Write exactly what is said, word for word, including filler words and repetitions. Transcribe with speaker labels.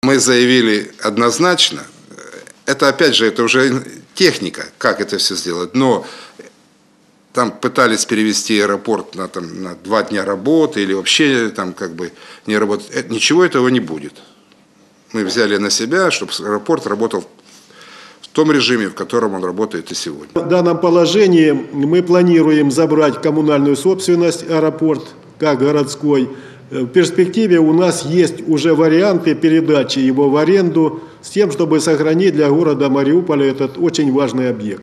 Speaker 1: Мы заявили однозначно, это опять же, это уже техника, как это все сделать, но там пытались перевести аэропорт на, там, на два дня работы или вообще там как бы не работать. Ничего этого не будет. Мы взяли на себя, чтобы аэропорт работал в том режиме, в котором он работает и сегодня.
Speaker 2: В данном положении мы планируем забрать коммунальную собственность аэропорт, как городской. В перспективе у нас есть уже варианты передачи его в аренду с тем, чтобы сохранить для города Мариуполя этот очень важный объект.